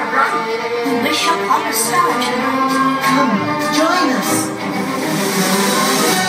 right. We wish upon a star tonight. Come, join us.